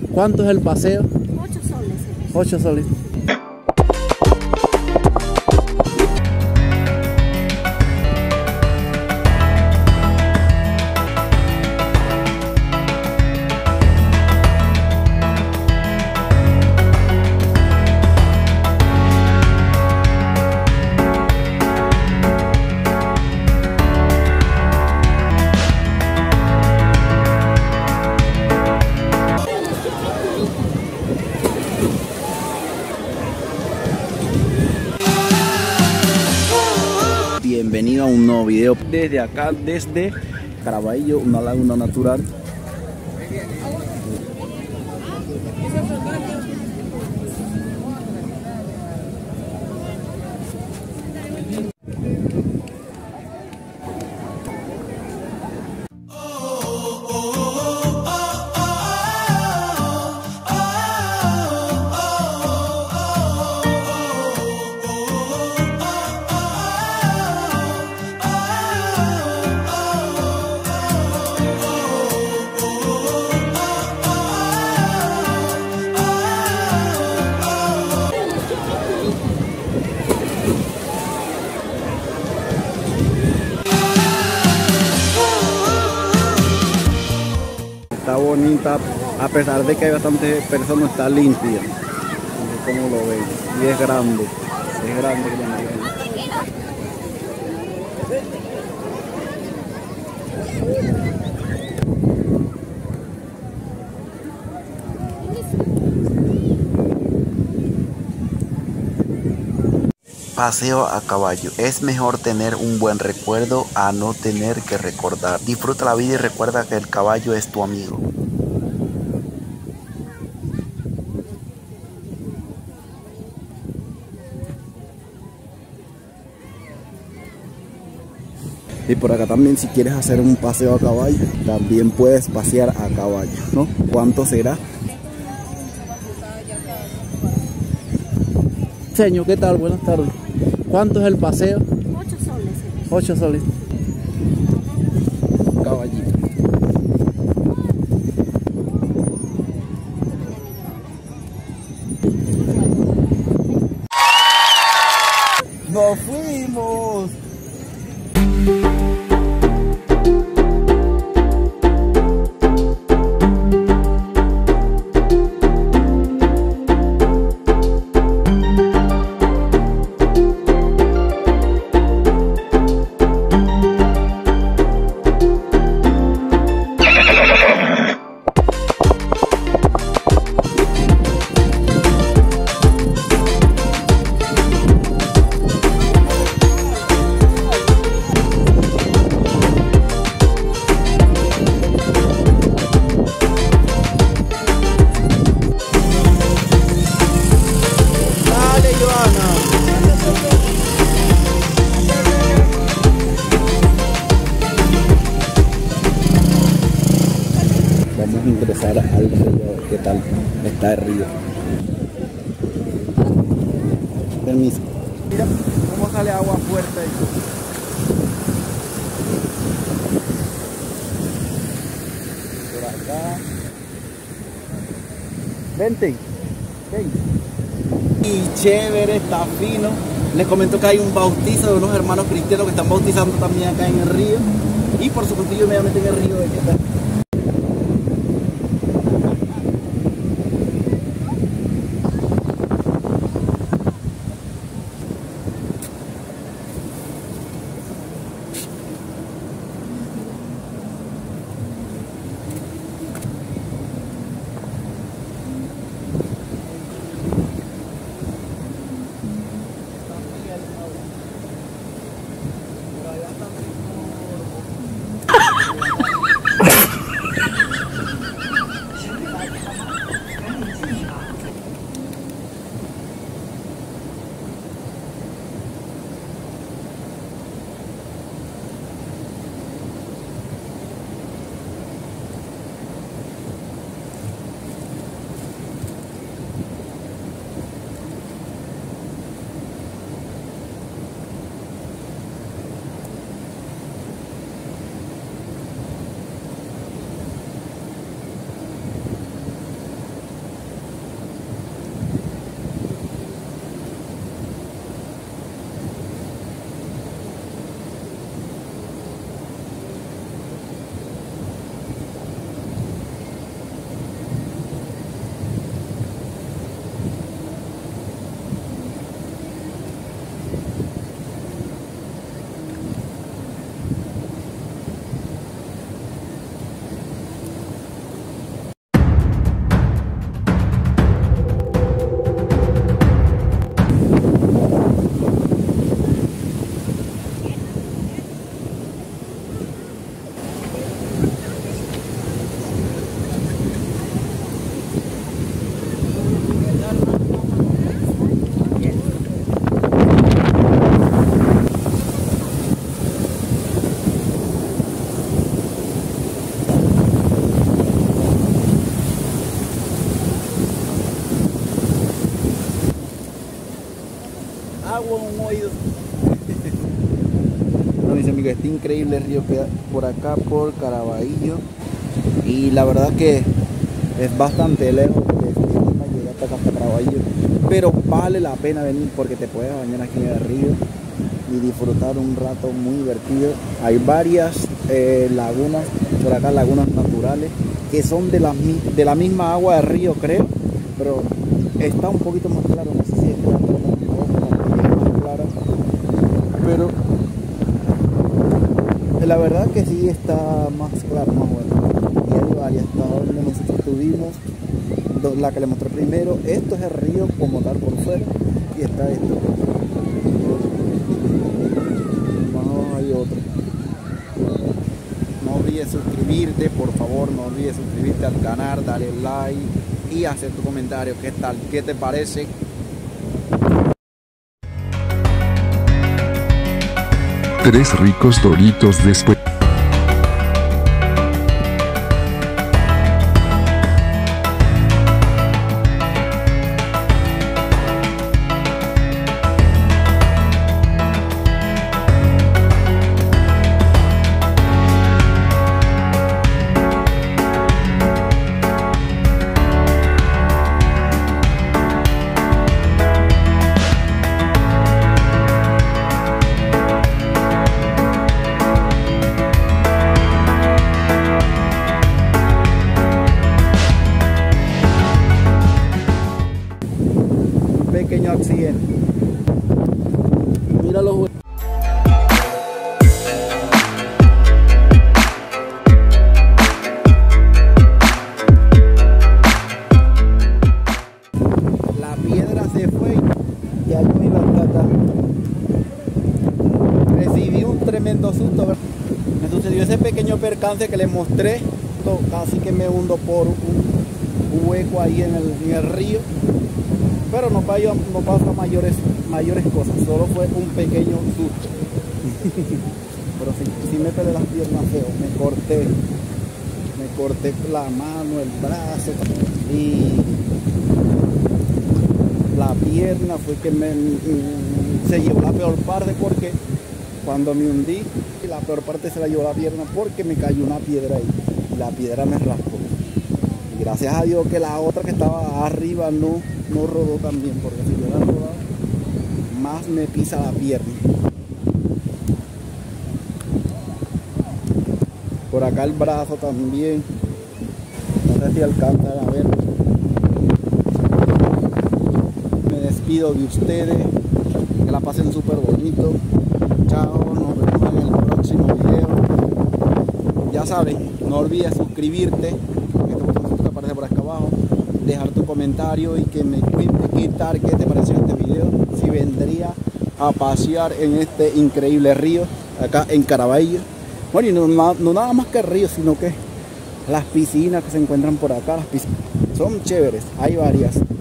¿Cuánto es el paseo? 8 soles. 8 soles. Bienvenido a un nuevo video desde acá, desde Caraballo, una laguna natural. Está bonita, a pesar de que hay bastantes personas, está limpia, como lo ven, y es grande, grande. Paseo a caballo. Es mejor tener un buen recuerdo a no tener que recordar. Disfruta la vida y recuerda que el caballo es tu amigo. Y por acá también, si quieres hacer un paseo a caballo, también puedes pasear a caballo, ¿no? ¿Cuánto será? Señor, ¿qué tal? Buenas tardes. ¿Cuánto es el paseo? 8 soles. 8 soles. Caballito. ¡Nos fuimos! Vamos a ingresar al río, a ver qué tal está el río. Permiso. Mira cómo sale agua fuerte ahí. Por acá. Vente. Ven. Y chévere, está fino. Les comento que hay un bautizo de unos hermanos cristianos que están bautizando también acá en el río. Y por supuesto yo me voy a meter en el río de qué tal. agua en un oído. No, mis amigos, este increíble río queda por acá, por Caraballo. Y la verdad que es bastante lejos desde Lima llegar hasta Caraballo. Pero vale la pena venir porque te puedes bañar aquí en el río y disfrutar un rato muy divertido. Hay varias lagunas, por acá lagunas naturales, que son de la misma agua del río, creo. Pero está un poquito más claro, no sé si es un poco más clara. Pero la verdad que sí está más claro, más bueno. Y hay varias, hasta donde nosotros estuvimos, la que le mostré primero. Esto es el río como tal por fuera. Y está esto. Más abajo hay otro. No olvides suscribirte, por favor, no olvides suscribirte al canal, darle like y hacer tu comentario. ¿Qué tal? ¿Qué te parece? Tres ricos Doritos después. Pequeño accidente. Mira los la piedra se fue y aquí me iba hasta acá. Recibí un tremendo susto. Me sucedió ese pequeño percance que les mostré. Casi que me hundo por un hueco ahí en el río. Pero no pasa mayores cosas, solo fue un pequeño susto. Pero sí me peleé las piernas feo, me corté la mano, el brazo y la pierna fue que se llevó la peor parte, porque cuando me hundí, la peor parte se la llevó la pierna porque me cayó una piedra ahí y la piedra me raspó. Y gracias a Dios que la otra que estaba arriba no rodó tan bien, porque si hubiera rodado más me pisa la pierna. Por acá el brazo también, no sé si alcanzan a ver. Me despido de ustedes, que la pasen súper bonito. Chao, nos vemos en el próximo video. Ya saben, no olvides suscribirte, este botoncito que aparece por acá abajo, dejar tu comentario y que me cuentes qué tal, qué te pareció este video, si vendría a pasear en este increíble río acá en Caraballo. Bueno, y no nada más que el río, sino que las piscinas que se encuentran por acá, las piscinas son chéveres, hay varias.